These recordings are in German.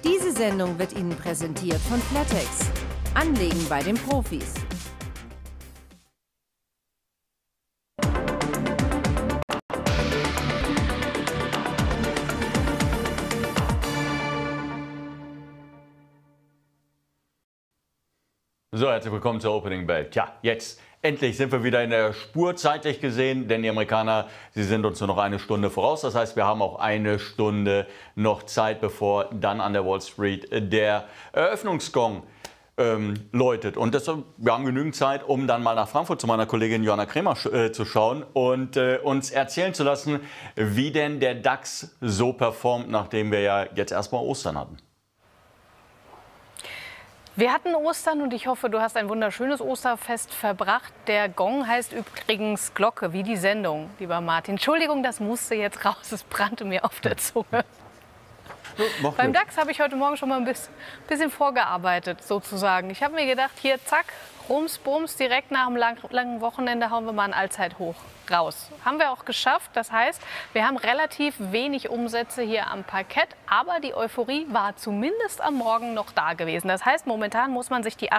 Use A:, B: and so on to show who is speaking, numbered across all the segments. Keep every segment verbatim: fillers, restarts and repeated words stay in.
A: Diese Sendung wird Ihnen präsentiert von Flatex. Anlegen bei den Profis.
B: So, herzlich willkommen zur Opening Bell. Tja, jetzt endlich sind wir wieder in der Spur zeitlich gesehen, denn die Amerikaner, sie sind uns nur noch eine Stunde voraus. Das heißt, wir haben auch eine Stunde noch Zeit, bevor dann an der Wall Street der Eröffnungsgong ähm, läutet. Und deshalb, wir haben genügend Zeit, um dann mal nach Frankfurt zu meiner Kollegin Joanna Kremer äh, zu schauen und äh, uns erzählen zu lassen, wie denn der DAX so performt, nachdem wir ja jetzt erstmal Ostern hatten.
C: Wir hatten Ostern und ich hoffe, du hast ein wunderschönes Osterfest verbracht. Der Gong heißt übrigens Glocke, wie die Sendung, lieber Martin. Entschuldigung, das musste jetzt raus, es brannte mir auf der Zunge. Ja, beim DAX habe ich heute Morgen schon mal ein bisschen, bisschen vorgearbeitet, sozusagen. Ich habe mir gedacht, hier, zack, rums, bums, direkt nach dem lang, langen Wochenende hauen wir mal ein Allzeithoch raus. Haben wir auch geschafft. Das heißt, wir haben relativ wenig Umsätze hier am Parkett, aber die Euphorie war zumindest am Morgen noch da gewesen. Das heißt, momentan muss man sich die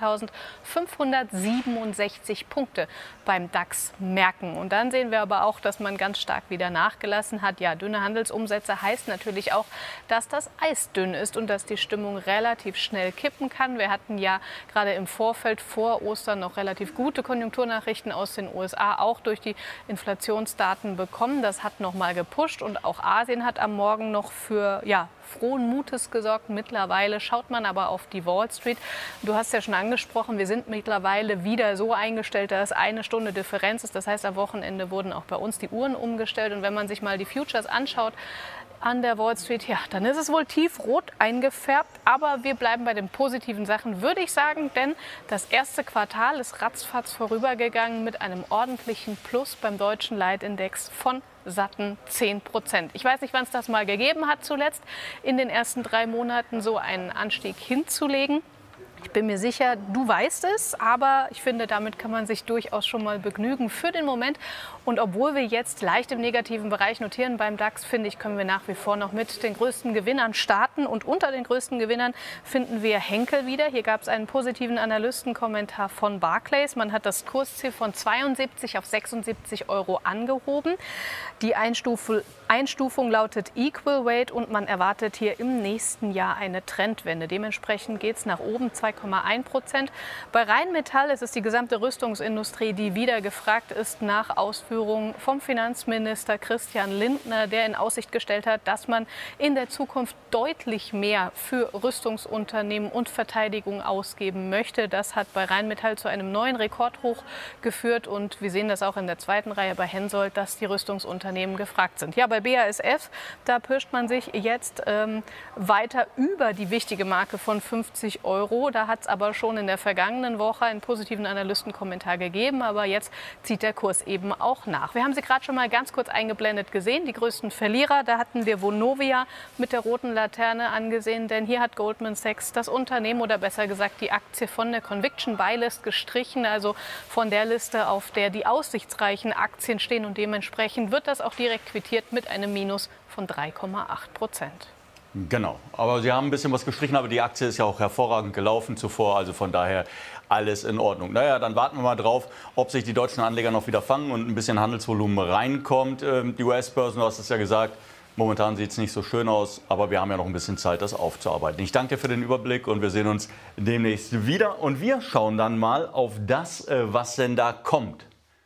C: achtzehntausendfünfhundertsiebenundsechzig Punkte beim DAX merken. Und dann sehen wir aber auch, dass man ganz stark wieder nachgelassen hat. Ja, dünne Handelsumsätze heißt natürlich auch, dass das Eis dünn ist und dass die Stimmung relativ schnell kippen kann. Wir hatten ja gerade im Vorfeld vor Ostern noch relativ gute Konjunkturnachrichten aus den U S A, auch durch die Inflationsdaten bekommen. Das hat noch mal gepusht und auch Asien hat am Morgen noch für ja, frohen Mutes gesorgt. Mittlerweile schaut man aber auf die Wall Street. Du hast ja schon angesprochen, wir sind mittlerweile wieder so eingestellt, dass eine Stunde Differenz ist. Das heißt, am Wochenende wurden auch bei uns die Uhren umgestellt. Und wenn man sich mal die Futures anschaut an der Wall Street, ja, dann ist es wohl tiefrot eingefärbt. Aber wir bleiben bei den positiven Sachen, würde ich sagen, denn das erste Quartal ist ratzfatz vorübergegangen mit einem ordentlichen Plus beim deutschen Leitindex von satten zehn Prozent. Ich weiß nicht, wann es das mal gegeben hat zuletzt, in den ersten drei Monaten so einen Anstieg hinzulegen. Ich bin mir sicher, du weißt es, aber ich finde, damit kann man sich durchaus schon mal begnügen für den Moment. Und obwohl wir jetzt leicht im negativen Bereich notieren beim DAX, finde ich, können wir nach wie vor noch mit den größten Gewinnern starten. Und unter den größten Gewinnern finden wir Henkel wieder. Hier gab es einen positiven Analystenkommentar von Barclays. Man hat das Kursziel von zweiundsiebzig auf sechsundsiebzig Euro angehoben. Die Einstufung, Einstufung lautet Equal Weight und man erwartet hier im nächsten Jahr eine Trendwende. Dementsprechend geht es nach oben, zwei Komma eins Prozent. Bei Rheinmetall ist es die gesamte Rüstungsindustrie, die wieder gefragt ist nach Ausführungen vom Finanzminister Christian Lindner, der in Aussicht gestellt hat, dass man in der Zukunft deutlich mehr für Rüstungsunternehmen und Verteidigung ausgeben möchte. Das hat bei Rheinmetall zu einem neuen Rekordhoch geführt und wir sehen das auch in der zweiten Reihe bei Hensoldt, dass die Rüstungsunternehmen gefragt sind. Ja, bei B A S F, da pirscht man sich jetzt ähm, weiter über die wichtige Marke von fünfzig Euro. Da hat es aber schon in der vergangenen Woche einen positiven Analystenkommentar gegeben, aber jetzt zieht der Kurs eben auch nach. Wir haben sie gerade schon mal ganz kurz eingeblendet gesehen, die größten Verlierer. Da hatten wir Vonovia mit der roten Laterne angesehen, denn hier hat Goldman Sachs das Unternehmen oder besser gesagt die Aktie von der Conviction Buy List gestrichen, also von der Liste, auf der die aussichtsreichen Aktien stehen und dementsprechend wird das auch direkt quittiert mit einem Minus von drei Komma acht Prozent.
B: Genau, aber Sie haben ein bisschen was gestrichen, aber die Aktie ist ja auch hervorragend gelaufen zuvor, also von daher alles in Ordnung. Naja, dann warten wir mal drauf, ob sich die deutschen Anleger noch wieder fangen und ein bisschen Handelsvolumen reinkommt. Die U S-Börsen, du hast es ja gesagt, momentan sieht es nicht so schön aus, aber wir haben ja noch ein bisschen Zeit, das aufzuarbeiten. Ich danke dir für den Überblick und wir sehen uns demnächst wieder und wir schauen dann mal auf das, was denn da kommt.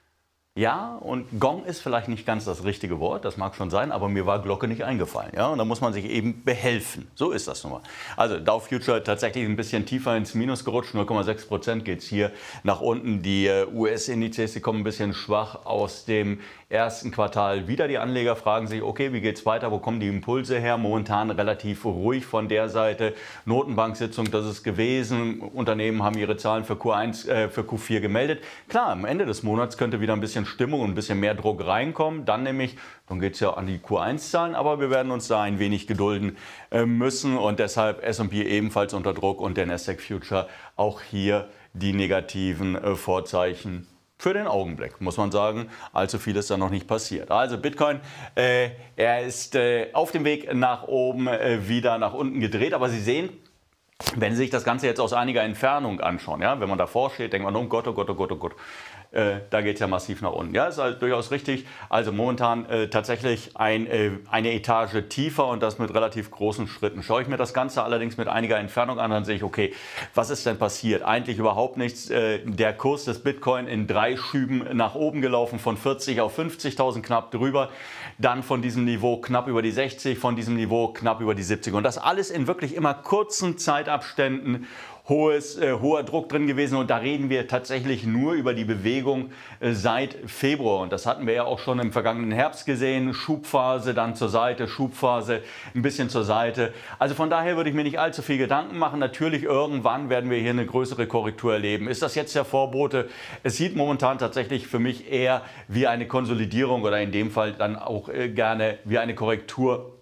B: Ja, und Gong ist vielleicht nicht ganz das richtige Wort, das mag schon sein, aber mir war Glocke nicht eingefallen. Ja? Und da muss man sich eben behelfen. So ist das nun mal. Also Dow Future tatsächlich ein bisschen tiefer ins Minus gerutscht, null Komma sechs Prozent geht es hier nach unten. Die äh, U S-Indizes, die kommen ein bisschen schwach aus dem ersten Quartal wieder. Die Anleger fragen sich, okay, wie geht es weiter, wo kommen die Impulse her? Momentan relativ ruhig von der Seite. Notenbank-Sitzung, das ist gewesen. Unternehmen haben ihre Zahlen für Q eins, äh, für Q vier gemeldet. Klar, am Ende des Monats könnte wieder ein bisschen Stimmung und ein bisschen mehr Druck reinkommen. Dann nämlich, dann geht es ja an die Q eins Zahlen, aber wir werden uns da ein wenig gedulden äh, müssen und deshalb S und P ebenfalls unter Druck und der Nasdaq Future auch hier die negativen äh, Vorzeichen Für den Augenblick, muss man sagen. Allzu viel ist da noch nicht passiert. Also Bitcoin, äh, er ist äh, auf dem Weg nach oben äh, wieder nach unten gedreht. Aber Sie sehen, wenn Sie sich das Ganze jetzt aus einiger Entfernung anschauen, ja, wenn man davor steht, denkt man, oh Gott, oh Gott, oh Gott, oh Gott. Äh, da geht es ja massiv nach unten. Ja, ist halt durchaus richtig. Also momentan äh, tatsächlich ein, äh, eine Etage tiefer und das mit relativ großen Schritten. Schaue ich mir das Ganze allerdings mit einiger Entfernung an, dann sehe ich, okay, was ist denn passiert? Eigentlich überhaupt nichts. Äh, der Kurs des Bitcoin in drei Schüben nach oben gelaufen, von vierzig auf fünfzigtausend knapp drüber. Dann von diesem Niveau knapp über die sechzig, von diesem Niveau knapp über die siebzig. Und das alles in wirklich immer kurzen Zeitabständen. Hohes, äh, hoher Druck drin gewesen und da reden wir tatsächlich nur über die Bewegung äh, seit Februar und das hatten wir ja auch schon im vergangenen Herbst gesehen, Schubphase, dann zur Seite, Schubphase, ein bisschen zur Seite. Also von daher würde ich mir nicht allzu viel Gedanken machen. Natürlich irgendwann werden wir hier eine größere Korrektur erleben. Ist das jetzt der Vorbote? Es sieht momentan tatsächlich für mich eher wie eine Konsolidierung oder in dem Fall dann auch äh, gerne wie eine Korrektur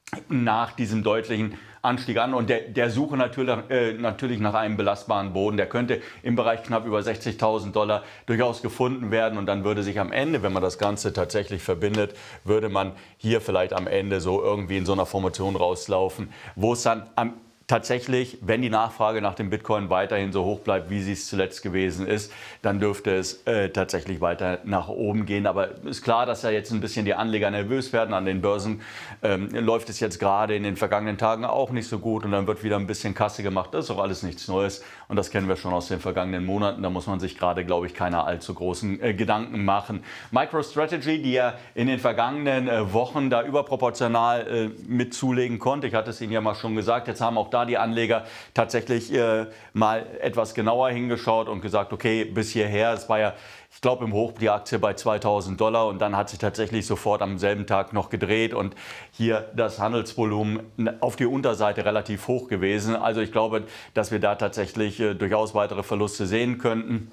B: nach diesem deutlichen Anstieg an und der, der Suche natürlich, äh, natürlich nach einem belastbaren Boden. Der könnte im Bereich knapp über sechzigtausend Dollar durchaus gefunden werden und dann würde sich am Ende, wenn man das Ganze tatsächlich verbindet, würde man hier vielleicht am Ende so irgendwie in so einer Formation rauslaufen, wo es dann am tatsächlich, wenn die Nachfrage nach dem Bitcoin weiterhin so hoch bleibt, wie sie es zuletzt gewesen ist, dann dürfte es äh, tatsächlich weiter nach oben gehen. Aber ist klar, dass ja jetzt ein bisschen die Anleger nervös werden. An den Börsen ähm, läuft es jetzt gerade in den vergangenen Tagen auch nicht so gut und dann wird wieder ein bisschen Kasse gemacht. Das ist auch alles nichts Neues und das kennen wir schon aus den vergangenen Monaten. Da muss man sich gerade, glaube ich, keine allzu großen äh, Gedanken machen. MicroStrategy, die ja in den vergangenen äh, Wochen da überproportional äh, mit zulegen konnte, ich hatte es Ihnen ja mal schon gesagt, jetzt haben auch da die Anleger tatsächlich äh, mal etwas genauer hingeschaut und gesagt, okay, bis hierher, es war ja, ich glaube im Hoch die Aktie bei zweitausend Dollar und dann hat sich tatsächlich sofort am selben Tag noch gedreht und hier das Handelsvolumen auf die Unterseite relativ hoch gewesen. Also ich glaube, dass wir da tatsächlich äh, durchaus weitere Verluste sehen könnten.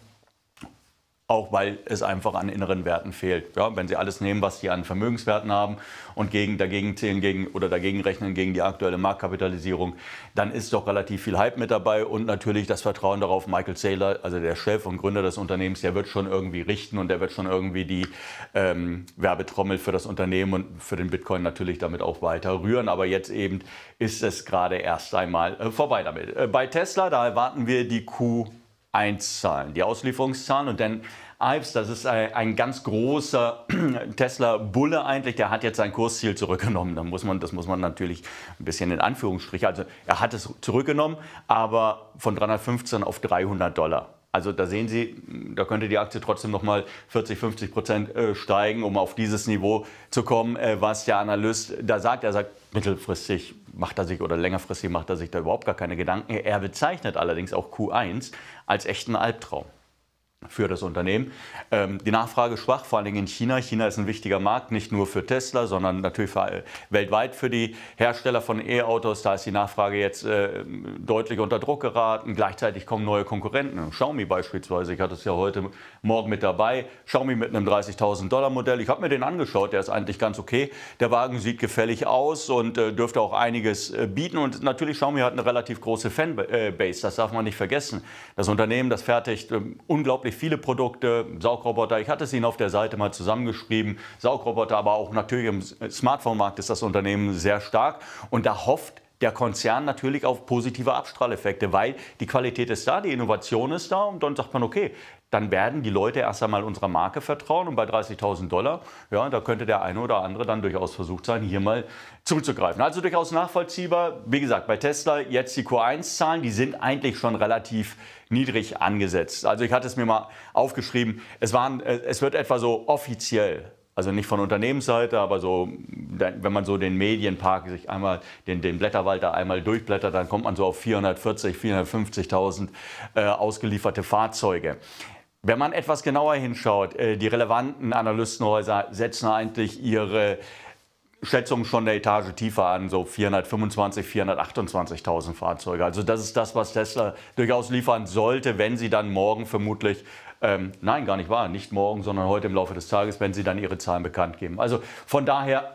B: Auch weil es einfach an inneren Werten fehlt. Ja, wenn Sie alles nehmen, was Sie an Vermögenswerten haben und gegen, dagegen zählen gegen, oder dagegen rechnen gegen die aktuelle Marktkapitalisierung, dann ist doch relativ viel Hype mit dabei und natürlich das Vertrauen darauf, Michael Saylor, also der Chef und Gründer des Unternehmens, der wird schon irgendwie richten und der wird schon irgendwie die ähm, Werbetrommel für das Unternehmen und für den Bitcoin natürlich damit auch weiter rühren. Aber jetzt eben ist es gerade erst einmal äh, vorbei damit. Äh, bei Tesla, da erwarten wir die Q eins Zahlen, die Auslieferungszahlen und dann Ives, das ist ein, ein ganz großer Tesla-Bulle eigentlich, der hat jetzt sein Kursziel zurückgenommen. Da muss man, das muss man natürlich ein bisschen in Anführungsstrichen, also er hat es zurückgenommen, aber von dreihundertfünfzehn auf dreihundert Dollar. Also da sehen Sie, da könnte die Aktie trotzdem noch mal vierzig, fünfzig Prozent steigen, um auf dieses Niveau zu kommen, was der Analyst da sagt. Er sagt, mittelfristig macht er sich oder längerfristig macht er sich da überhaupt gar keine Gedanken. Er bezeichnet allerdings auch Q eins als echten Albtraum für das Unternehmen. Ähm, die Nachfrage schwach, vor allem in China. China ist ein wichtiger Markt, nicht nur für Tesla, sondern natürlich für, äh, weltweit für die Hersteller von E-Autos. Da ist die Nachfrage jetzt äh, deutlich unter Druck geraten. Gleichzeitig kommen neue Konkurrenten. Xiaomi beispielsweise, ich hatte es ja heute Morgen mit dabei. Xiaomi mit einem dreißigtausend Dollar Modell. Ich habe mir den angeschaut, der ist eigentlich ganz okay. Der Wagen sieht gefällig aus und äh, dürfte auch einiges äh, bieten. Und natürlich, Xiaomi hat eine relativ große Fanbase, das darf man nicht vergessen. Das Unternehmen, das fertigt äh, unglaublich viele Produkte, Saugroboter, ich hatte es Ihnen auf der Seite mal zusammengeschrieben, Saugroboter, aber auch natürlich im Smartphone-Markt ist das Unternehmen sehr stark und da hofft der Konzern natürlich auf positive Abstrahleffekte, weil die Qualität ist da, die Innovation ist da und dann sagt man, okay, dann werden die Leute erst einmal unserer Marke vertrauen und bei dreißigtausend Dollar, ja, da könnte der eine oder andere dann durchaus versucht sein, hier mal zuzugreifen. Also durchaus nachvollziehbar. Wie gesagt, bei Tesla jetzt die Q eins Zahlen, die sind eigentlich schon relativ niedrig angesetzt. Also ich hatte es mir mal aufgeschrieben, es, waren, es wird etwa so offiziell, also nicht von Unternehmensseite, aber so, wenn man so den Medienpark sich einmal, den, den Blätterwald da einmal durchblättert, dann kommt man so auf vierhundertvierzig, vierhundertfünfzigtausend äh, ausgelieferte Fahrzeuge. Wenn man etwas genauer hinschaut, äh, die relevanten Analystenhäuser setzen eigentlich ihre Schätzungen schon eine Etage tiefer an, so vierhundertfünfundzwanzig, vierhundertachtundzwanzigtausend Fahrzeuge. Also das ist das, was Tesla durchaus liefern sollte, wenn sie dann morgen vermutlich Ähm, nein, gar nicht wahr. Nicht morgen, sondern heute im Laufe des Tages, wenn Sie dann Ihre Zahlen bekannt geben. Also von daher,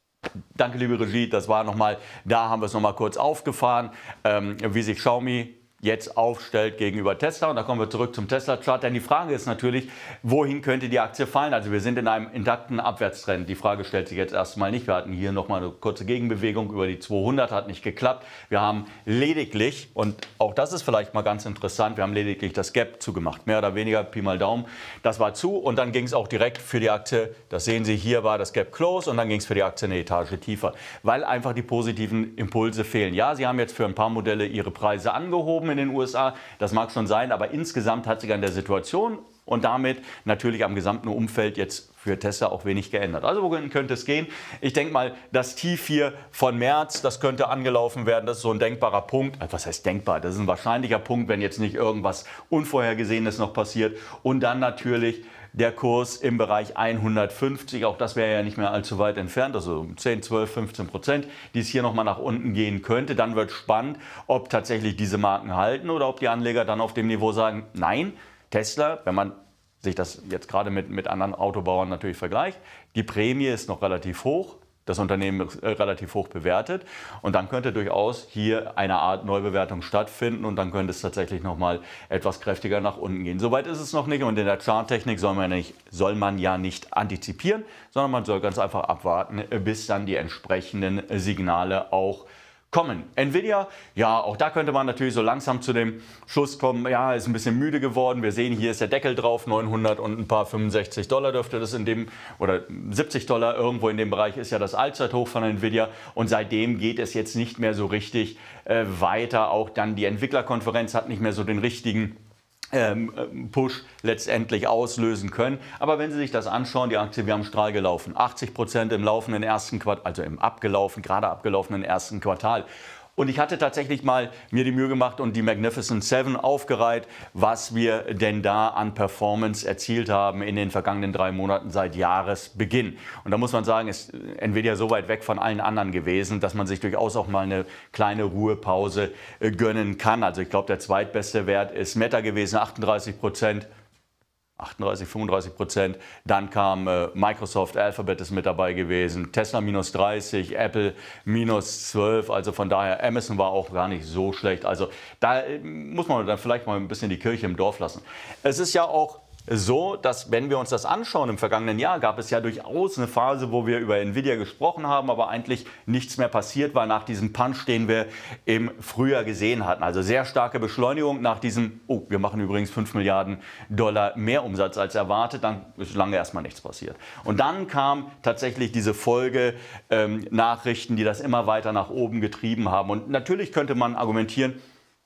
B: danke liebe Regie, das war nochmal, da haben wir es nochmal kurz aufgefahren, ähm, wie sich Xiaomi jetzt aufstellt gegenüber Tesla. Und da kommen wir zurück zum Tesla-Chart. Denn die Frage ist natürlich, wohin könnte die Aktie fallen? Also wir sind in einem intakten Abwärtstrend. Die Frage stellt sich jetzt erstmal nicht. Wir hatten hier nochmal eine kurze Gegenbewegung über die zweihundert, hat nicht geklappt. Wir haben lediglich, und auch das ist vielleicht mal ganz interessant, wir haben lediglich das Gap zugemacht. Mehr oder weniger, Pi mal Daumen. Das war zu und dann ging es auch direkt für die Aktie, das sehen Sie, hier war das Gap close und dann ging es für die Aktie eine Etage tiefer. Weil einfach die positiven Impulse fehlen. Ja, Sie haben jetzt für ein paar Modelle Ihre Preise angehoben in den U S A, das mag schon sein, aber insgesamt hat sich an der Situation und damit natürlich am gesamten Umfeld jetzt für Tesla auch wenig geändert. Also wohin könnte es gehen? Ich denke mal, das Tief hier von März, das könnte angelaufen werden, das ist so ein denkbarer Punkt. Was heißt denkbar? Das ist ein wahrscheinlicher Punkt, wenn jetzt nicht irgendwas Unvorhergesehenes noch passiert. Und dann natürlich der Kurs im Bereich hundertfünfzig, auch das wäre ja nicht mehr allzu weit entfernt, also zehn, zwölf, fünfzehn Prozent, die es hier nochmal nach unten gehen könnte. Dann wird spannend, ob tatsächlich diese Marken halten oder ob die Anleger dann auf dem Niveau sagen, nein, Tesla, wenn man sich das jetzt gerade mit, mit anderen Autobauern natürlich vergleicht, die Prämie ist noch relativ hoch. Das Unternehmen ist relativ hoch bewertet und dann könnte durchaus hier eine Art Neubewertung stattfinden und dann könnte es tatsächlich noch mal etwas kräftiger nach unten gehen. Soweit ist es noch nicht und in der Charttechnik soll man, nicht, soll man ja nicht antizipieren, sondern man soll ganz einfach abwarten, bis dann die entsprechenden Signale auch kommen. Nvidia, ja, auch da könnte man natürlich so langsam zu dem Schluss kommen, ja, ist ein bisschen müde geworden. Wir sehen, hier ist der Deckel drauf, neunhundert und ein paar fünfundsechzig Dollar dürfte das in dem, oder siebzig Dollar irgendwo in dem Bereich ist ja das Allzeithoch von Nvidia und seitdem geht es jetzt nicht mehr so richtig äh, weiter. Auch dann die Entwicklerkonferenz hat nicht mehr so den richtigen Ähm, Push letztendlich auslösen können. Aber wenn Sie sich das anschauen, die Aktie, wir haben Strahl gelaufen, achtzig Prozent im laufenden ersten Quartal, also im abgelaufen, gerade abgelaufenen ersten Quartal. Und ich hatte tatsächlich mal mir die Mühe gemacht und die Magnificent Seven aufgereiht, was wir denn da an Performance erzielt haben in den vergangenen drei Monaten seit Jahresbeginn. Und da muss man sagen, ist Nvidia so weit weg von allen anderen gewesen, dass man sich durchaus auch mal eine kleine Ruhepause gönnen kann. Also ich glaube, der zweitbeste Wert ist Meta gewesen, achtunddreißig Prozent. achtunddreißig, fünfunddreißig Prozent. Dann kam äh, Microsoft, Alphabet ist mit dabei gewesen, Tesla minus dreißig, Apple minus zwölf. Also von daher, Amazon war auch gar nicht so schlecht. Also da äh, muss man dann vielleicht mal ein bisschen die Kirche im Dorf lassen. Es ist ja auch so, dass wenn wir uns das anschauen, im vergangenen Jahr gab es ja durchaus eine Phase, wo wir über Nvidia gesprochen haben, aber eigentlich nichts mehr passiert war nach diesem Punch, den wir im Frühjahr gesehen hatten. Also sehr starke Beschleunigung nach diesem, oh, wir machen übrigens fünf Milliarden Dollar mehr Umsatz als erwartet, dann ist lange erstmal nichts passiert. Und dann kam tatsächlich diese Folge ähm, Nachrichten, die das immer weiter nach oben getrieben haben. Und natürlich könnte man argumentieren,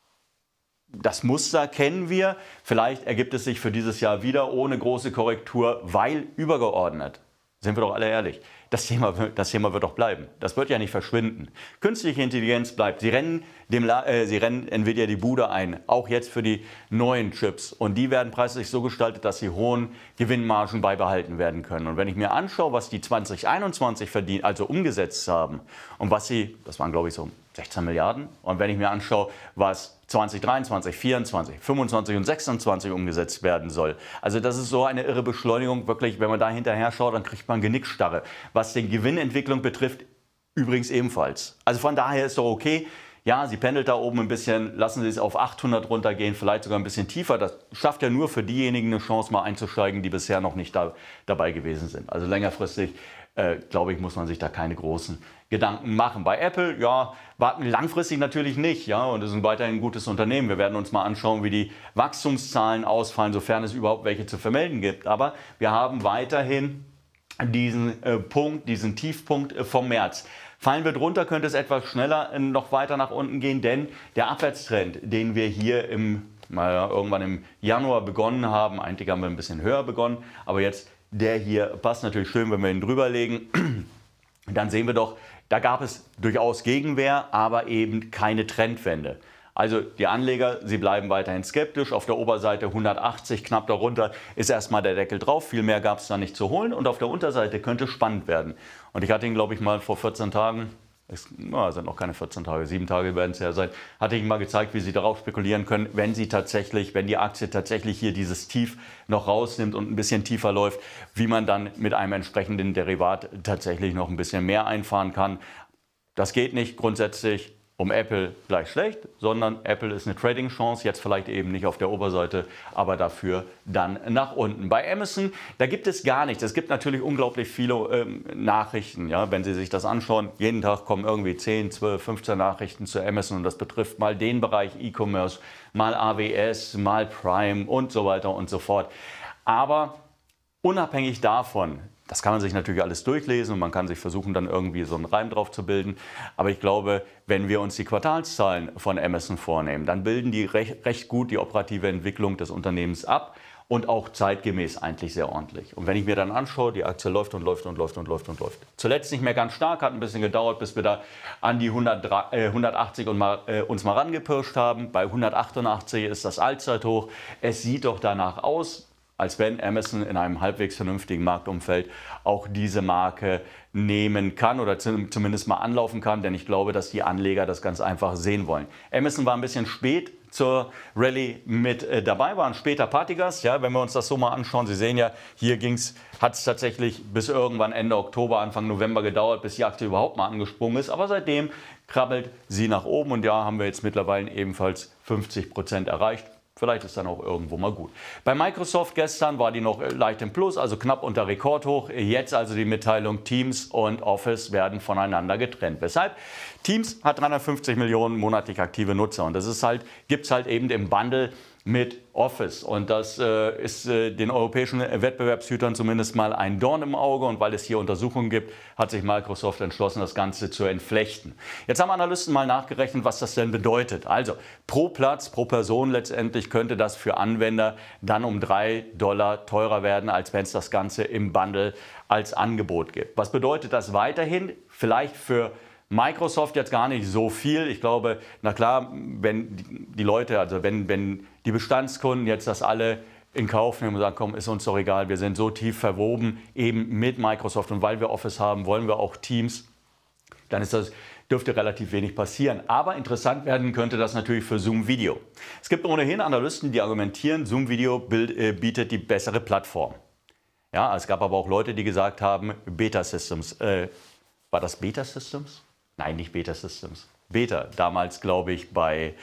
B: das Muster kennen wir, vielleicht ergibt es sich für dieses Jahr wieder ohne große Korrektur, weil übergeordnet, sind wir doch alle ehrlich, das Thema, das Thema wird doch bleiben. Das wird ja nicht verschwinden. Künstliche Intelligenz bleibt. Sie rennen, dem, äh, sie rennen Nvidia die Bude ein, auch jetzt für die neuen Chips. Und die werden preislich so gestaltet, dass sie hohen Gewinnmargen beibehalten werden können. Und wenn ich mir anschaue, was die zwanzig einundzwanzig verdient, also umgesetzt haben und was sie, das waren glaube ich so sechzehn Milliarden. Und wenn ich mir anschaue, was zwanzig dreiundzwanzig, vierundzwanzig, fünfundzwanzig und sechsundzwanzig umgesetzt werden soll. Also das ist so eine irre Beschleunigung. Wirklich, wenn man da hinterher schaut, dann kriegt man Genickstarre. Was die Gewinnentwicklung betrifft, übrigens ebenfalls. Also von daher ist doch okay. Ja, sie pendelt da oben ein bisschen, lassen Sie es auf achthundert runtergehen, vielleicht sogar ein bisschen tiefer. Das schafft ja nur für diejenigen eine Chance, mal einzusteigen, die bisher noch nicht da, dabei gewesen sind. Also längerfristig, äh, glaube ich, muss man sich da keine großen Gedanken machen. Bei Apple, ja, warten langfristig natürlich nicht, ja, und es ist weiterhin ein gutes Unternehmen. Wir werden uns mal anschauen, wie die Wachstumszahlen ausfallen, sofern es überhaupt welche zu vermelden gibt. Aber wir haben weiterhin diesen äh, Punkt, diesen Tiefpunkt äh, vom März. Fallen wir drunter, könnte es etwas schneller äh, noch weiter nach unten gehen, denn der Abwärtstrend, den wir hier im, naja, irgendwann im Januar begonnen haben, eigentlich haben wir ein bisschen höher begonnen, aber jetzt der hier passt natürlich schön, wenn wir ihn drüber legen, dann sehen wir doch, da gab es durchaus Gegenwehr, aber eben keine Trendwende. Also die Anleger, sie bleiben weiterhin skeptisch. Auf der Oberseite hundertachtzig, knapp darunter, ist erstmal der Deckel drauf. Viel mehr gab es da nicht zu holen. Und auf der Unterseite könnte spannend werden. Und ich hatte ihn, glaube ich, mal vor vierzehn Tagen, es na, sind noch keine vierzehn Tage, sieben Tage werden es ja sein, hatte ich Ihnen mal gezeigt, wie Sie darauf spekulieren können, wenn sie tatsächlich, wenn die Aktie tatsächlich hier dieses Tief noch rausnimmt und ein bisschen tiefer läuft, wie man dann mit einem entsprechenden Derivat tatsächlich noch ein bisschen mehr einfahren kann. Das geht nicht grundsätzlich. um Apple gleich schlecht, sondern Apple ist eine Trading-Chance, jetzt vielleicht eben nicht auf der Oberseite, aber dafür dann nach unten. Bei Amazon, da gibt es gar nichts. Es gibt natürlich unglaublich viele ähm, Nachrichten, ja, wenn Sie sich das anschauen. Jeden Tag kommen irgendwie zehn, zwölf, fünfzehn Nachrichten zu Amazon und das betrifft mal den Bereich E-Commerce, mal A W S, mal Prime und so weiter und so fort. Aber unabhängig davon, das kann man sich natürlich alles durchlesen und man kann sich versuchen, dann irgendwie so einen Reim drauf zu bilden. Aber ich glaube, wenn wir uns die Quartalszahlen von Amazon vornehmen, dann bilden die recht, recht gut die operative Entwicklung des Unternehmens ab und auch zeitgemäß eigentlich sehr ordentlich. Und wenn ich mir dann anschaue, die Aktie läuft und läuft und läuft und läuft und läuft. Zuletzt nicht mehr ganz stark, hat ein bisschen gedauert, bis wir da an die hundertachtzig und mal, äh, uns mal rangepirscht haben. Bei hundertachtundachtzig ist das Allzeithoch. Es sieht doch danach aus, als wenn Amazon in einem halbwegs vernünftigen Marktumfeld auch diese Marke nehmen kann oder zumindest mal anlaufen kann, denn ich glaube, dass die Anleger das ganz einfach sehen wollen. Amazon war ein bisschen spät zur Rallye mit äh, dabei, war ein später Partygast, ja, wenn wir uns das so mal anschauen. Sie sehen ja, hier ging's, hat es tatsächlich bis irgendwann Ende Oktober, Anfang November gedauert, bis die Aktie überhaupt mal angesprungen ist, aber seitdem krabbelt sie nach oben und ja, haben wir jetzt mittlerweile ebenfalls fünfzig Prozent erreicht. Vielleicht ist dann auch irgendwo mal gut. Bei Microsoft gestern war die noch leicht im Plus, also knapp unter Rekordhoch. Jetzt also die Mitteilung, Teams und Office werden voneinander getrennt. Weshalb? Teams hat dreihundertfünfzig Millionen monatlich aktive Nutzer und das ist halt, gibt es halt eben im Bundle mit Office. Und das äh, ist äh, den europäischen Wettbewerbshütern zumindest mal ein Dorn im Auge. Und weil es hier Untersuchungen gibt, hat sich Microsoft entschlossen, das Ganze zu entflechten. Jetzt haben Analysten mal nachgerechnet, was das denn bedeutet. Also pro Platz, pro Person letztendlich könnte das für Anwender dann um drei Dollar teurer werden, als wenn es das Ganze im Bundle als Angebot gibt. Was bedeutet das weiterhin? Vielleicht für Microsoft jetzt gar nicht so viel. Ich glaube, na klar, wenn die Leute, also wenn, wenn die Bestandskunden jetzt das alle in Kauf nehmen und sagen, komm, ist uns doch egal, wir sind so tief verwoben eben mit Microsoft und weil wir Office haben, wollen wir auch Teams, dann ist das, dürfte relativ wenig passieren. Aber interessant werden könnte das natürlich für Zoom Video. Es gibt ohnehin Analysten, die argumentieren, Zoom Video bild, äh, bietet die bessere Plattform. Ja, es gab aber auch Leute, die gesagt haben, Beta Systems, äh, war das Beta Systems? Nein, nicht Beta Systems. Beta, damals glaube ich bei,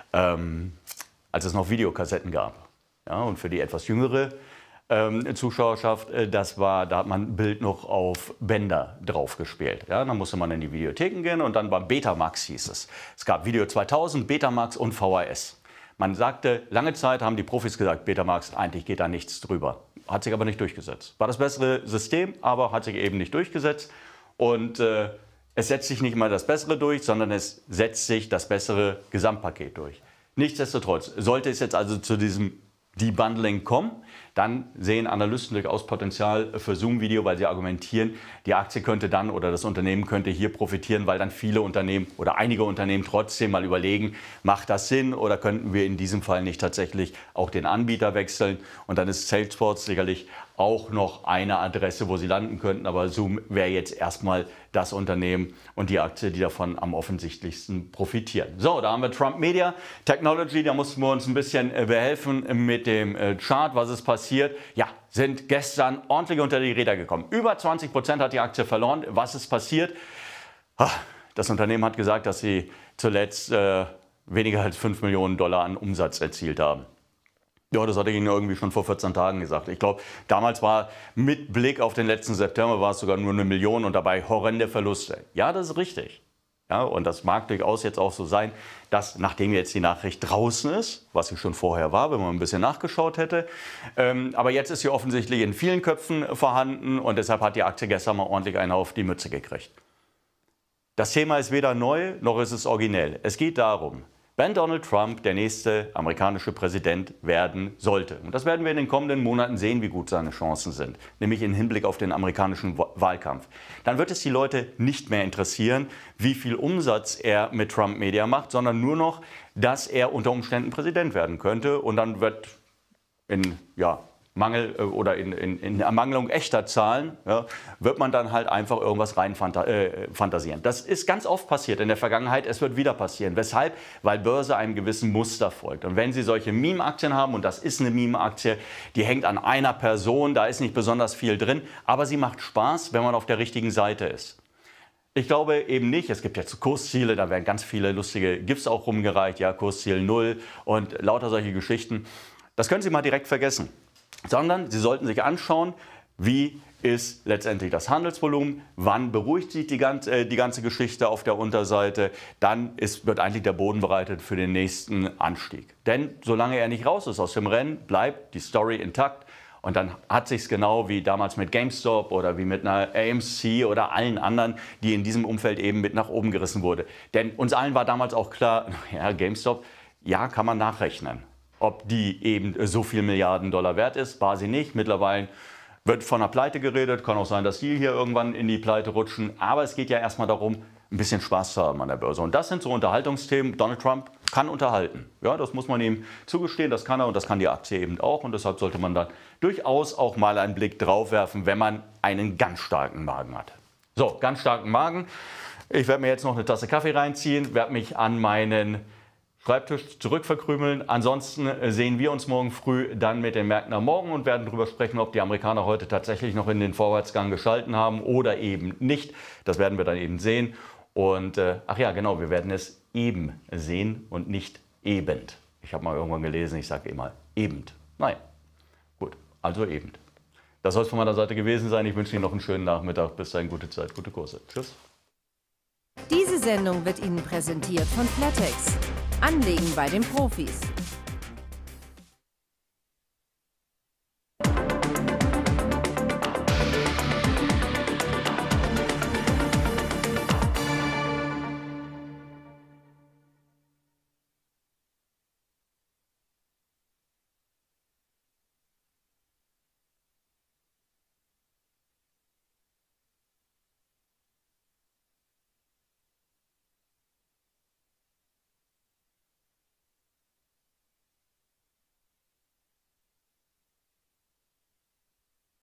B: ähm, als es noch Videokassetten gab. Ja, und für die etwas jüngere ähm, Zuschauerschaft, äh, das war, da hat man ein Bild noch auf Bänder drauf gespielt. Ja, dann musste man in die Videotheken gehen und dann beim Betamax hieß es. Es gab Video zweitausend, Betamax und V H S. Man sagte, lange Zeit haben die Profis gesagt, Betamax, eigentlich geht da nichts drüber. Hat sich aber nicht durchgesetzt. War das bessere System, aber hat sich eben nicht durchgesetzt. Und äh, es setzt sich nicht mal das Bessere durch, sondern es setzt sich das bessere Gesamtpaket durch. Nichtsdestotrotz, sollte es jetzt also zu diesem Debundling kommen, dann sehen Analysten durchaus Potenzial für Zoom Video, weil sie argumentieren, die Aktie könnte dann oder das Unternehmen könnte hier profitieren, weil dann viele Unternehmen oder einige Unternehmen trotzdem mal überlegen, macht das Sinn oder könnten wir in diesem Fall nicht tatsächlich auch den Anbieter wechseln? Und dann ist Salesforce sicherlich auch noch eine Adresse, wo sie landen könnten, aber Zoom wäre jetzt erstmal das Unternehmen und die Aktie, die davon am offensichtlichsten profitieren. So, da haben wir Trump Media Technology, da mussten wir uns ein bisschen behelfen mit dem Chart, was ist passiert. Ja, sind gestern ordentlich unter die Räder gekommen. Über zwanzig Prozent hat die Aktie verloren. Was ist passiert? Das Unternehmen hat gesagt, dass sie zuletzt äh, weniger als fünf Millionen Dollar an Umsatz erzielt haben. Ja, das hatte ich Ihnen irgendwie schon vor vierzehn Tagen gesagt. Ich glaube, damals war mit Blick auf den letzten September war es sogar nur eine Million und dabei horrende Verluste. Ja, das ist richtig. Ja, und das mag durchaus jetzt auch so sein, dass nachdem jetzt die Nachricht draußen ist, was sie schon vorher war, wenn man ein bisschen nachgeschaut hätte, ähm, aber jetzt ist sie offensichtlich in vielen Köpfen vorhanden und deshalb hat die Aktie gestern mal ordentlich eine auf die Mütze gekriegt. Das Thema ist weder neu, noch ist es originell. Es geht darum, wenn Donald Trump der nächste amerikanische Präsident werden sollte. Und das werden wir in den kommenden Monaten sehen, wie gut seine Chancen sind, nämlich im Hinblick auf den amerikanischen Wahlkampf. Dann wird es die Leute nicht mehr interessieren, wie viel Umsatz er mit Trump Media macht, sondern nur noch, dass er unter Umständen Präsident werden könnte. Und dann wird in, ja, Mangel oder in, in, in Ermangelung echter Zahlen, ja, wird man dann halt einfach irgendwas rein fanta äh, fantasieren. Das ist ganz oft passiert in der Vergangenheit, es wird wieder passieren. Weshalb? Weil Börse einem gewissen Muster folgt. Und wenn Sie solche Meme-Aktien haben, und das ist eine Meme-Aktie, die hängt an einer Person, da ist nicht besonders viel drin, aber sie macht Spaß, wenn man auf der richtigen Seite ist. Ich glaube eben nicht. Es gibt jetzt Kursziele, da werden ganz viele lustige GIFs auch rumgereicht. Ja, Kursziel null und lauter solche Geschichten. Das können Sie mal direkt vergessen. Sondern Sie sollten sich anschauen, wie ist letztendlich das Handelsvolumen, wann beruhigt sich die ganze, äh, die ganze Geschichte auf der Unterseite, dann ist, wird eigentlich der Boden bereitet für den nächsten Anstieg. Denn solange er nicht raus ist aus dem Rennen, bleibt die Story intakt. Und dann hat sich es genau wie damals mit GameStop oder wie mit einer A M C oder allen anderen, die in diesem Umfeld eben mit nach oben gerissen wurde. Denn uns allen war damals auch klar, ja, GameStop, ja, kann man nachrechnen. Ob die eben so viel Milliarden Dollar wert ist, war sie nicht. Mittlerweile wird von einer Pleite geredet, kann auch sein, dass die hier irgendwann in die Pleite rutschen. Aber es geht ja erstmal darum, ein bisschen Spaß zu haben an der Börse. Und das sind so Unterhaltungsthemen. Donald Trump kann unterhalten. Ja, das muss man ihm zugestehen, das kann er und das kann die Aktie eben auch. Und deshalb sollte man dann durchaus auch mal einen Blick drauf werfen, wenn man einen ganz starken Magen hat. So, ganz starken Magen. Ich werde mir jetzt noch eine Tasse Kaffee reinziehen, werde mich an meinen Schreibtisch zurückverkrümeln. Ansonsten sehen wir uns morgen früh dann mit den Märkten am Morgen und werden darüber sprechen, ob die Amerikaner heute tatsächlich noch in den Vorwärtsgang geschalten haben oder eben nicht. Das werden wir dann eben sehen. Und äh, ach ja, genau, wir werden es eben sehen und nicht eben. Ich habe mal irgendwann gelesen, ich sage immer eben. Nein, gut, also eben. Das soll es von meiner Seite gewesen sein. Ich wünsche Ihnen noch einen schönen Nachmittag. Bis dahin, gute Zeit, gute Kurse. Tschüss.
A: Diese Sendung wird Ihnen präsentiert von Flatex. Anlegen bei den Profis.